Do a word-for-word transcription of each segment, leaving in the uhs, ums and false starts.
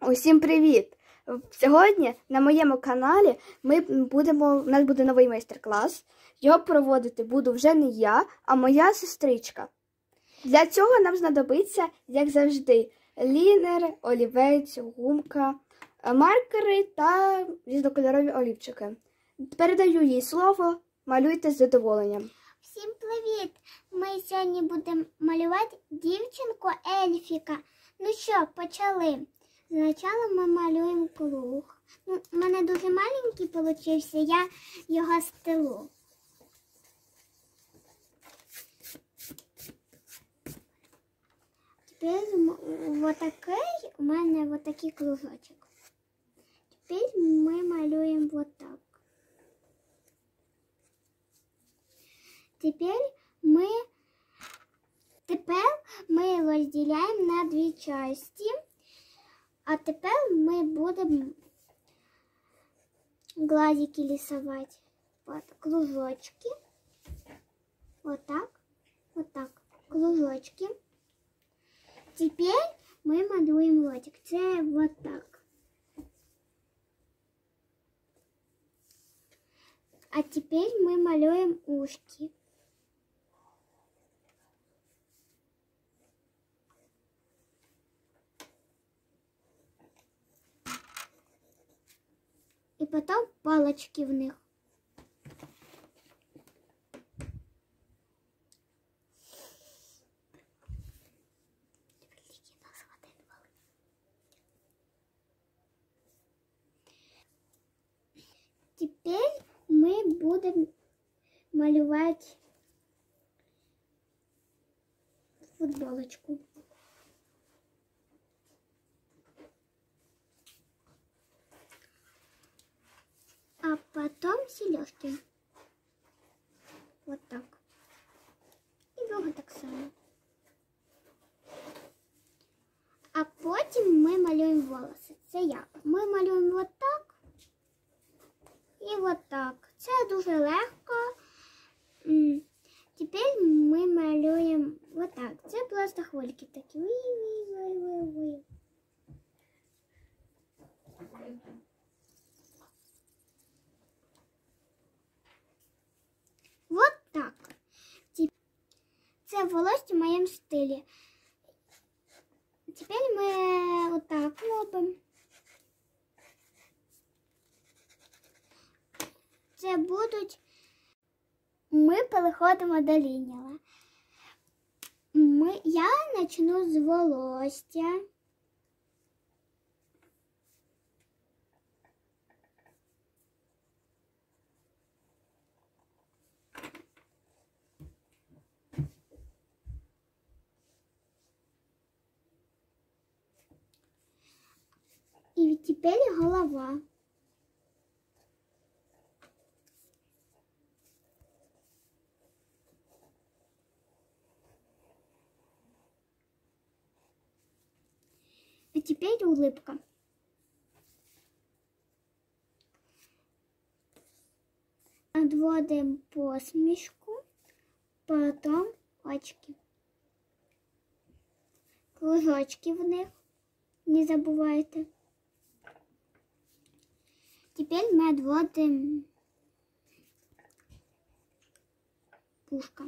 Усім привіт! Сьогодні на моєму каналі ми будемо, у нас буде новий майстер-клас. Його проводити буду вже не я, а моя сестричка. Для цього нам знадобиться, як завжди, лінер, олівець, гумка, маркери та різнокольорові олівчики. Передаю їй слово, малюйте з задоволенням. Всім привіт! Ми сьогодні будемо малювати дівчинку Ельфіка. Ну що, почали. Спочатку ми малюємо круг. Ну, у мене дуже маленький вийшов, я його стелу. Тепер отакий, у мене отакий кружочок. Тепер ми малюємо отак. Тепер ми, тепер ми розділяємо на дві частини. А тепер ми будемо глазики рисовать. Вот, кружочки. Вот так. Вот так. Кружочки. Теперь мы малюємо ротик. Це вот так. А теперь мы малюємо ушки. И потом палочки в них. Теперь мы будем малевать футболочку. А потом селёшки. Вот так. И друга так само. А потім ми малюємо волоси. Це як? Ми малюємо вот так і вот так. Це дуже легко. Тепер ми малюємо вот так. Це просто хвильки такі. Уй-уй-уй-уй-уй. Вот так. Це волосся в моєму стилі. Тепер ми отак робимо. Це будуть... Ми переходимо до лінії. Ми... Я почну з волосся. І тепер голова. А теперь улыбка. Отводим посмешку, потом очки. Кружочки в них, не забывайте. Теперь мы отводим ушко.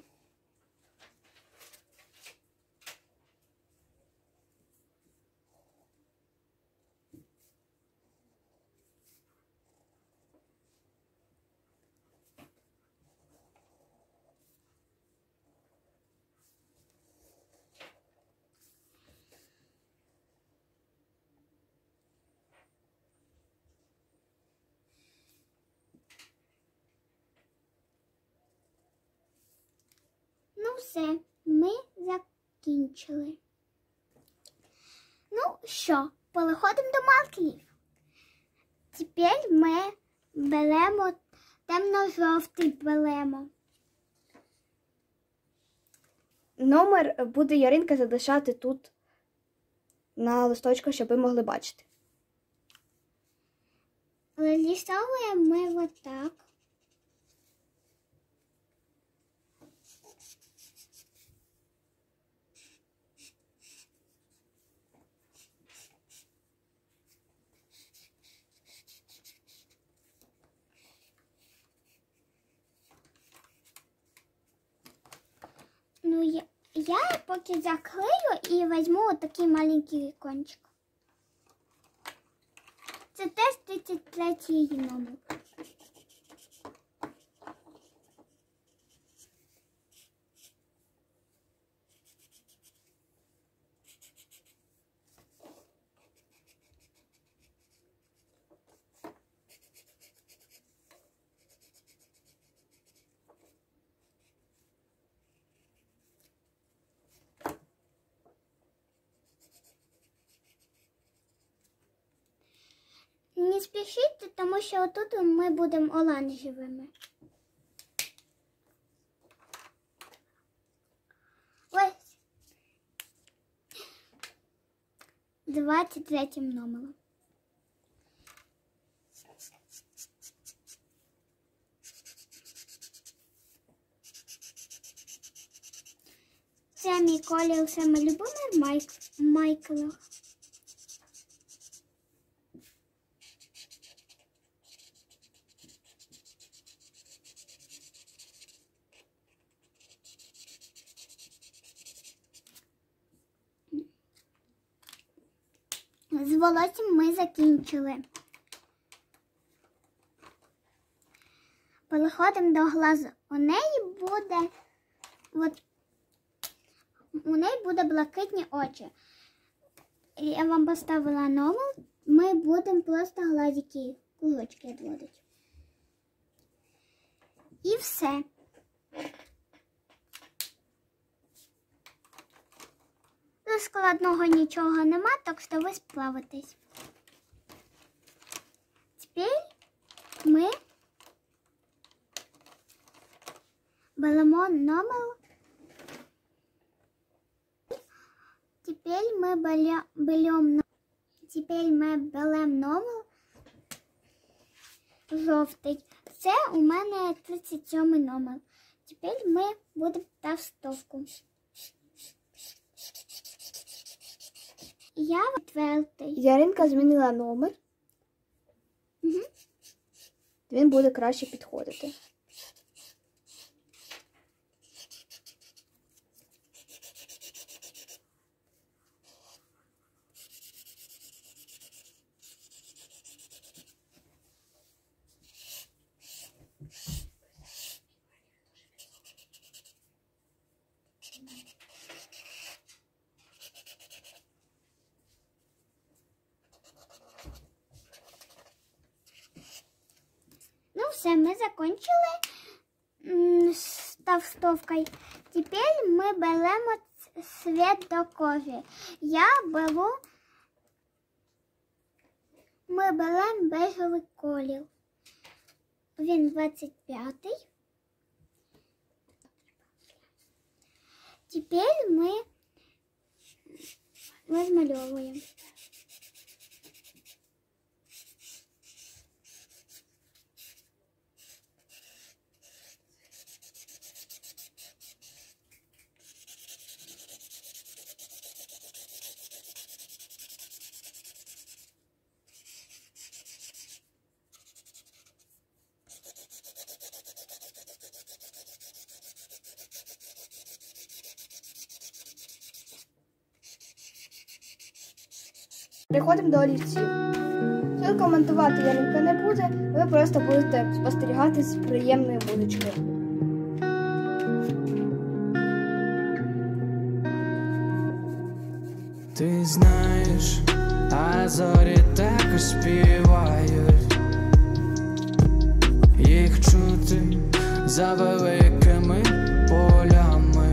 Ну все, ми закінчили. Ну що, переходимо до маркерів. Тепер ми беремо темно-жовтий беремо. Номер буде Яринка залишати тут на листочку, щоб ви могли бачити. Вирисовуємо ми отак. я поки заклею і візьму отакий маленький кончик. Це теж тридцять третій номер. Не спішіть, тому що отут ми будемо оранжевими. Ось. двадцять третім номером. Це мій колір саме любимий Майк... Майкла. З волоссям ми закінчили. Переходимо до глазу. У неї буде от, у неї буде блакитні очі. Я вам поставила номер. Ми будемо просто глазики, кулочки відводити. І все. Складного нічого нема, так що ви справитесь. Тепер ми беремо номер. Тепер ми беремо Тепер ми беремо номер жовтий. Це у мене тридцять сьомий номер. Тепер ми будемо товстовку. Я четвертий. Яринка змінила номер. Угу. Він буде краще підходити. Ну все, ми закончили з товстовкою. Тепер ми беремо цвет до кожи. Я беру, ми беремо бежевий колір. Він двадцять п'ятий. Тепер ми розмальовуємо. Переходимо до олівців. Тут коментувати Яринка не буде, ви просто будете спостерігати з приємної музички. Ти знаєш, а зорі також співають, їх чути за великими полями,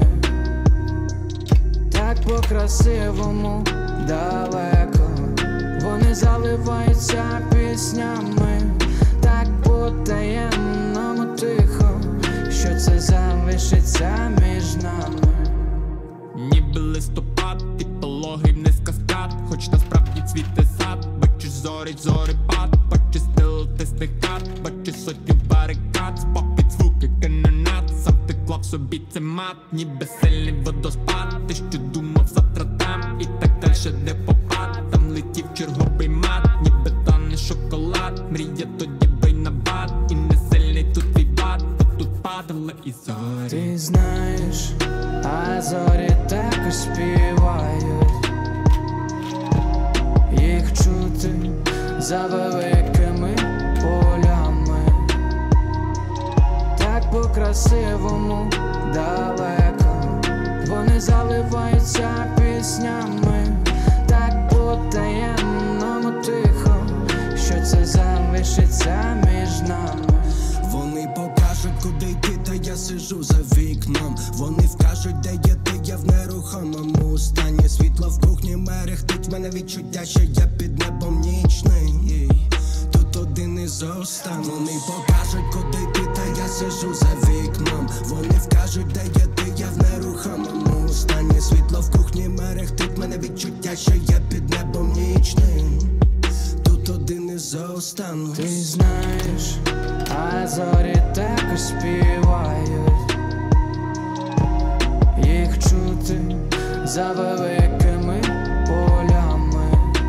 так по-красивому далеко, вони заливаються піснями, так по-таємному тихо, що це залишиться між нами. Ніби листопад, і пологий вниз каскад, хоч насправді цвіте сад. Бачиш зорить зорепад, бачиш стил тисних кат, бачиш сотню барикад, спопід звуки канонат, сам ти клав собі це мат, ніби сильний водоспад. Ти що думав завтра там, і так дальше не попад. Там летів черговий мат, ніби тане шоколад. Мрія тоді бий на бат, і не сильний тут твій бат, бо тут падали і зорі. Ти знаєш, а зорі також співають, їх чути за великими полями, так по-красивому далеко, вони заливаються піснями, так по-таємному тихо, що це залишиться між нами. Вони покажуть, куди йти, та я сижу за вікном. Вони вкажуть, де є ти, я в нерухомому стані. Світло в кухні мерехтить, мене відчуття, що я під небом нічний. Тут один із останніх. Вони покажуть, куди йти, та я сижу за вікном. Вони вкажуть, де є ти, я в нерухомому стані. Світло в кухні мерехтить, мене відчуття, що я під небом нічним. Тут один із останніх. Ти знаєш, а зорі також співають, їх чути за великими полями,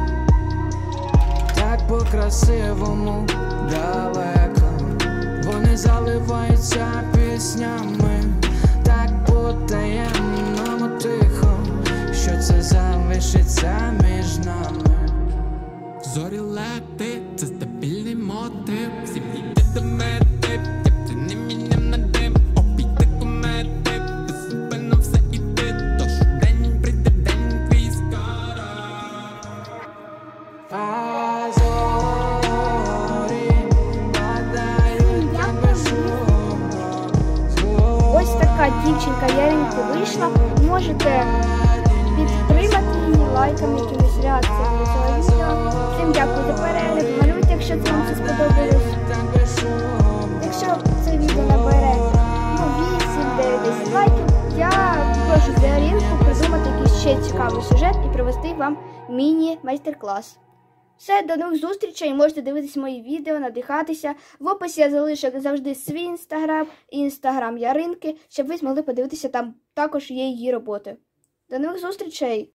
так по-красивому далеко, вони заливаються піснями, так по-таємному тихо, що це залишиться між нами. Зорі лети, це стабільний мотив. Всі йде до мети, як ти не міням на дим. Обійти комети, без себе на все іти. Тож день прийде, день твій скоро. А зорі падають так безшумно. Ось така дівчинка Яринки вийшла. Можете підтримати її лайками, якимись реакціями до цього відео. Всім дякую за перегляд. Малюйте, якщо це вам все сподобалось. Якщо це відео набере ну, вісім-дев'ять десять лайків, я прошу за Яринку придумати якийсь ще цікавий сюжет і провести вам міні-майстер-клас. Все, до нових зустрічей, можете дивитися мої відео, надихатися. В описі я залишу, як завжди, свій інстаграм і інстаграм Яринки, щоб ви змогли подивитися, там також є її роботи. До нових зустрічей!